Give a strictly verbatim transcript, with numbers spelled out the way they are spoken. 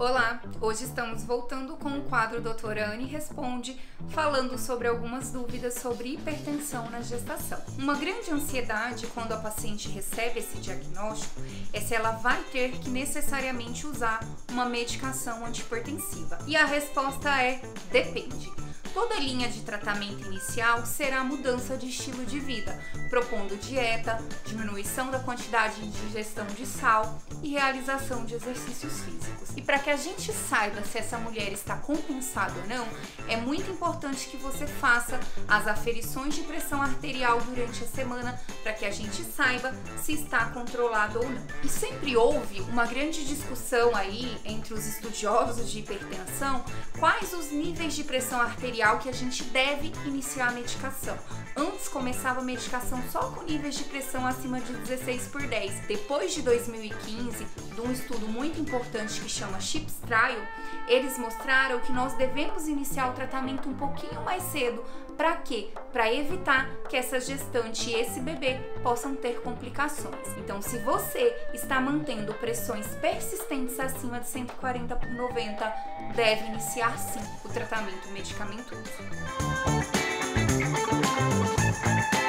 Olá, hoje estamos voltando com o quadro Doutora Anne Responde, falando sobre algumas dúvidas sobre hipertensão na gestação. Uma grande ansiedade quando a paciente recebe esse diagnóstico é se ela vai ter que necessariamente usar uma medicação antihipertensiva. E a resposta é: depende. Toda linha de tratamento inicial será mudança de estilo de vida, propondo dieta, diminuição da quantidade de ingestão de sal e realização de exercícios físicos. E para que a gente saiba se essa mulher está compensada ou não, é muito importante que você faça as aferições de pressão arterial durante a semana para que a gente saiba se está controlado ou não. E sempre houve uma grande discussão aí entre os estudiosos de hipertensão quais os níveis de pressão arterial que a gente deve iniciar a medicação. Antes começava a medicação só com níveis de pressão acima de dezesseis por dez. Depois de dois mil e quinze, de um estudo muito importante que chama CHIPS Trial, eles mostraram que nós devemos iniciar o tratamento um pouquinho mais cedo. Para quê? Para evitar que essa gestante e esse bebê possam ter complicações. Então, se você está mantendo pressões persistentes acima de cento e quarenta por noventa, deve iniciar sim o tratamento medicamentoso.